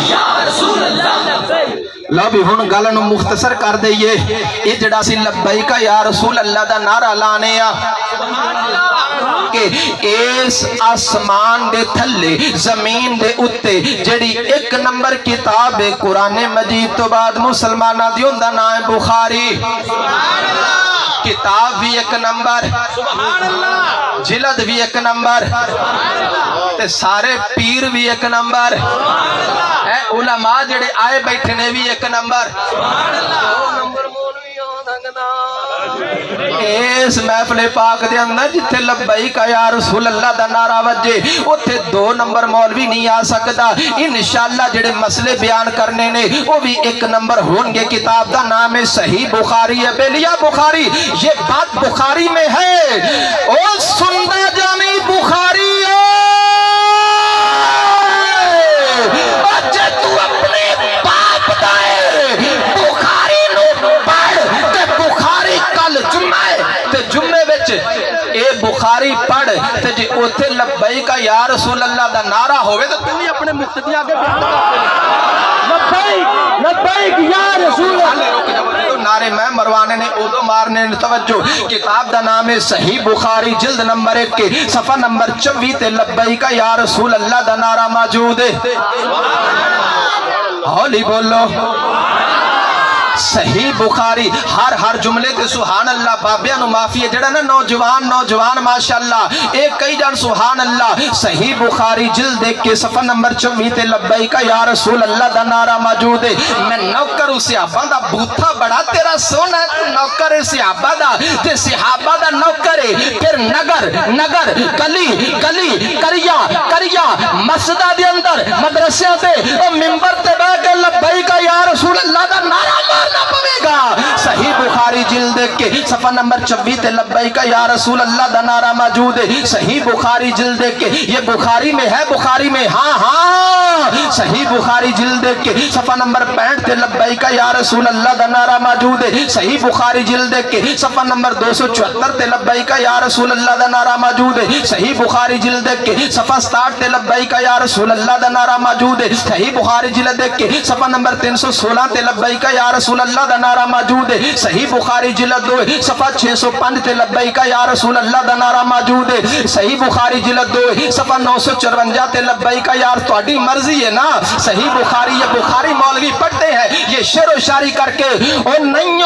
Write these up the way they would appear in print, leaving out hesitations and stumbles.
लो भी हुण गल नूं मुख्तसर कर दईए। ये जड़ा सी लब्बैक या रसूल अल्लाह दा नारा लाने आ कि इस आसमान दे थल्ले जमीन दे उत्ते जड़ी एक नंबर किताब है कुरान मजीद तो बाद मुसलमाना दी उंदा नाम है बुखारी। किताब भी एक नंबर, जिलद भी एक नंबर, ते सारे पीर भी एक नंबर, उलमा जड़े आए बैठे ने भी एक नंबर। इस महफिल पाक दे अंदर जिथे लब्बैक या रसूल अल्लाह दा नारा वजे उथे 2 नंबर मौलवी नहीं आ सकता। इंशाअल्लाह जेड़े मसले बयान करने ने वो भी एक नंबर होंगे। किताब का नाम है सही बुखारी है। बेलिया बुखारी, ये बात बुखारी में है। ओ सुनदा जामी बुखारी तू अपने बाप दाए बुखारी नो पढ़ ते बुखारी कल जुम्मा ते जुम्मे विच ए बुखारी पढ़ ते जे उथे लब्बैक या रसूल अल्लाह दा नारा होवे तो तू भी अपने मुक्तदी आगे लब्बैक लब्बैक या रसूल अल्लाह नारे मैं मरवाने ने उदो मारने ने तवज्जो। किताब दा नाम है सही बुखारी, जिल्द नंबर 1 के सफा नंबर 24 ते लब्बैक या रसूल अल्लाह दा नारा मौजूद है। हौली बोलो सही बुखारी। हर जुमले ते सुभान अल्लाह। बाबिया नु माफी है जड़ा ना नौजवान माशाअल्लाह एक कई जान सुभान अल्लाह। सही बुखारी जिल्द देख के सफा नंबर 24 ते लब्बैक या रसूल अल्लाह दा नारा मौजूद है। मैं नौकर उस सहाबा दा बूथा बड़ा तेरा सोना तू नौकर है सहाबा दा ते सहाबा दा नौकर है। फिर नगर गली करिया मस्जिदा दे अंदर मदरसे ते ओ मिंबर ते बैठ के लब्बैक या रसूल अल्लाह दा नारा मारना पड़ेगा। सही बुखारी जिल्द के सफा नंबर 26 ते लब्बैक या रसूल अल्लाह दा नारा मौजूद है। सही बुखारी जिल्द के ये बुखारी में है, बुखारी में हाँ सही बुखारी जिल्द के सफा नंबर 65 ते लब्बैक या रसूल अल्लाह दा नारा मौजूद है। सही बुखारी जिल्द के सफा नंबर 274 ते लब्बैक या रसूल अल्लाह दा नारा मौजूद है। सही बुखारी जिल्द के सफा 67 ते लब्बैक या रसूल अल्लाह दा नारा मौजूद है। सही बुखारी जिल्द के सफा नंबर 316 ते लब्बैक या रसूल अल्लाह दा नारा मौजूद है। सही बुखारी जिल्द 2 सफा 605 ते लब्बैक या रसूल अल्लाह दा नारा मौजूद है। सही बुखारी जिल्द 2 सफा 954 ते लब्बैक यार तुम्हारी मर्जी है ना। सही बुखारी, ये बुखारी मौलवी पढ़ते हैं ये शेरो शायरी करके ओ नहीं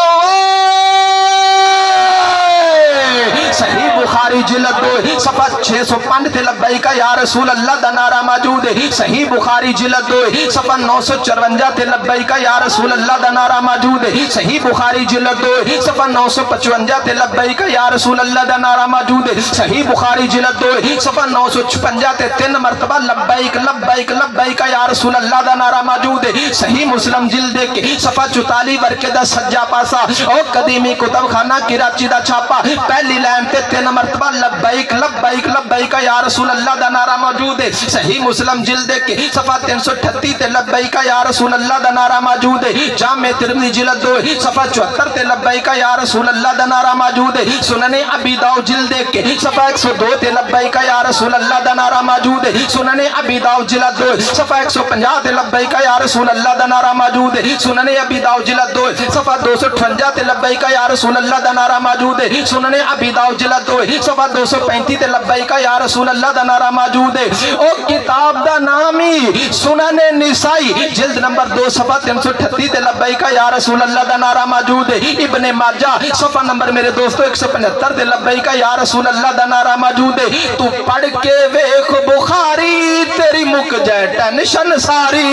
सही बुखारी जिल्द 2 सफा 605 ते लब्बैक या रसूल अल्लाह दा नारा मौजूद है। सही बुखारी जिल्द 2 सफा 954 ते लब्बैक या रसूल अल्लाह दा नारा मौजूद है। सही बुखारी जिल्द 2 सफा 955 ते लब्बैक या रसूल अल्लाह दा नारा मौजूद है। सही बुखारी जिल्द 2 सफा 956 ते 3 मरतबा लब्बैक लब्बैक लब्बैक या रसूल अल्लाह दा नारा मौजूद है। सही मुस्लिम जिल्द के सफा 44 वर्के दा सज्जा पासा और कदीमी कुतुबखाना कराची दा छापा पहली लाइन ते 3 मरतबा लब्बैक लब्बैक लब्बैक या रसूल अल्लाह दा नारा मौजूद है। सही मुस्लिम जिल्द के सफा 338 ते लब्बैक या रसूल अल्लाह दा नारा मौजूद है। जामे तिरमिज़ी जिल्द 2 सफा 74 ते लब्बैक या रसूल अल्लाह दा नारा मौजूद है। सुनने अबी दाऊद जिल्द के सफा 102 ते लब्बैक या रसूल अल्लाह दा नारा मौजूद है। सुनने अबी दाऊद जिल्द 2 सफा 150 ते लब्बैक या रसूल अल्लाह दा नारा मौजूद है। सुनने अबी दाऊद जिल्द 2 सफा 258 ते लब्बैक या रसूल अल्लाह दा नारा मौजूद है। सुनने अबी दाऊद जिल्द 2 सफा 235 ते लब्बैक या रसूल अल्लाह दा नारा मौजूद है। ओ किताब दा नाम ही सुनने निसाई जिल्द नंबर 2 सफा 338 ते लब्बैक या रसूल अल्लाह दा नारा मौजूद है। इब्ने माजा सफा नंबर मेरे दोस्तों 175 ते लब्बैक या रसूल अल्लाह दा नारा मौजूद है। तू पढ़ के वेख बुखारी तेरी मुक जाए टेंशन सारी।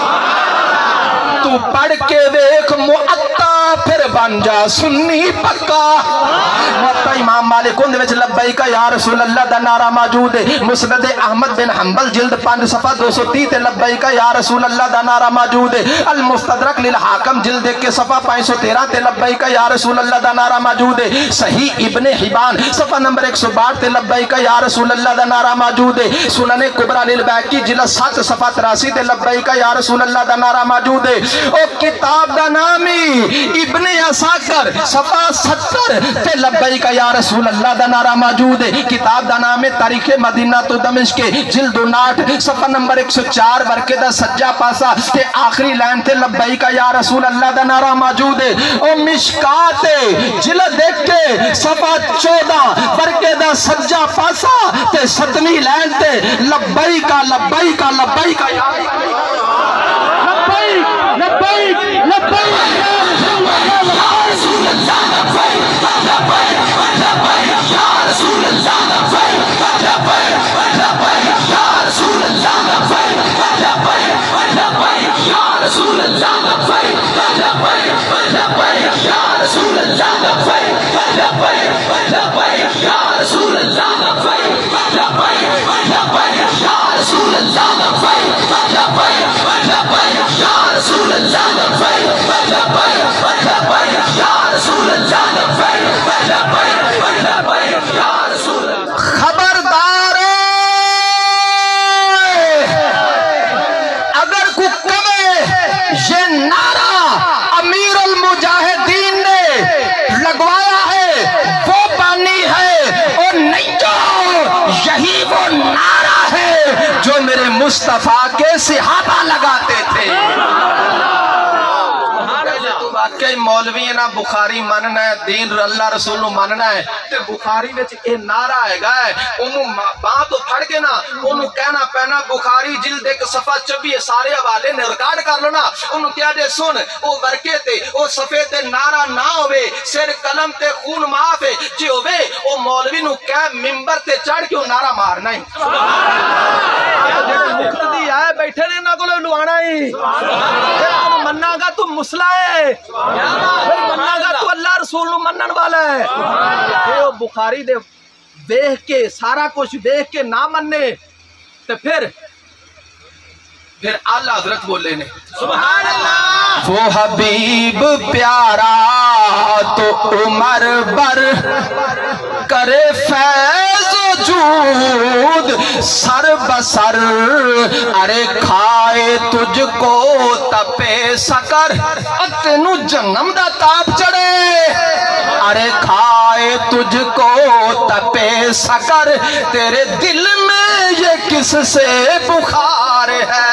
तू पढ़ के वेख मुअत्ता फिर बन जा सुन्नी पक्का। मुअत्ता इमाम मालिक उन विच लब्बैक या रसूल अल्लाह दा नारा मौजूद है। मुस्नद अहमद बिन हंबल जिल्द 5 सफा 230 ते लब्बैक या रसूल अल्लाह दा नारा मौजूद है। अल मुस्तदरक लिल हाकिम जिल्द 1 के सफा 513 ते लब्बैक या रसूल अल्लाह दा नारा मौजूद है। सही इब्ने हिबान सफा नंबर 162 ते लब्बैक या रसूल अल्लाह दा नारा मौजूद है। सुनने कुबरा लिल बैकी जिल्द 7 सफा 83 ते लब्बैक या रसूल अल्लाह दा नारा मौजूद है। ओ किताब दा नाम ही ابن اساکر صفحہ 70 تے لبیک یا رسول اللہ دا نعرہ موجود ہے۔ کتاب دا نام ہے تاریخ مدینہ تو دمشق جلد 59 صفحہ نمبر 104 برکے دا سجا پاسا تے آخری لائن تے لبیک یا رسول اللہ دا نعرہ موجود ہے۔ او مشکات جلد دیکھ کے صفحہ 14 برکے دا سجا پاسا تے 7ویں لائن تے لبیک لبیک لبیک یا لبیک لبیک لبیک یا رسول اللہ لبیک لبیک لبیک یا رسول اللہ لبیک لبیک لبیک یا رسول اللہ لبیک لبیک لبیک یا رسول اللہ لبیک لبیک لبیک یا رسول اللہ لبیک لبیک لبیک یا رسول اللہ لبیک لبیک لبیک یا رسول اللہ لبیک لبیک لبیک یا رسول اللہ لبیک لبیک لبیک یا رسول اللہ لبیک لبیک لبیک یا رسول اللہ۔ خبردار اگر کو کبے یہ نعرہ امیر المجاہدین نے لگوایا ہے وہ بانی ہے اور نہیں تو یہی وہ نعرہ ہے جو میرے مصطفیٰ کے صحابہ لگاتے تھے۔ واقعی مولوی نا بخاری مننا ہے دین اللہ رسول نو مننا ہے تے بخاری وچ اے نعرہ ہے گا ہے انہوں باں تو پھڑ کے نا انہوں کہنا پینا بخاری جلد ایک صفحہ 24 سارے حوالے نے ریکارڈ کر لو نا انہوں کیا دے سن او ورکے تے او صفحے تے نعرہ نہ ہوئے سر قلم تے خون معاف ہے جی ہوئے او مولوی نو کہہ ممبر تے چڑھ کے نعرہ مارنا ہی مقتدی آئے بیٹھے نے نہ کو لوانا ہی مننا گا تو مسئلہ ہے مننا گا تو اللہ رسول نو منن والا ہے کہ بخاری دے دیکھ کے سارا کچھ دیکھ کے نہ مننے تو پھر اعلی حضرت بولے نے سبحان اللہ وہ حبیب پیارا تو عمر بر کرے فیض و جود سر بسر ارے کھائے تجھ کو تپے سکر تینو جنم دا تاپ چڑھے ارے کھائے تجھ کو تپے سکر تیرے دل میں یہ کس سے بخار ہے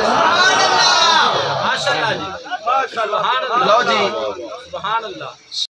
لو جی سبحان اللہ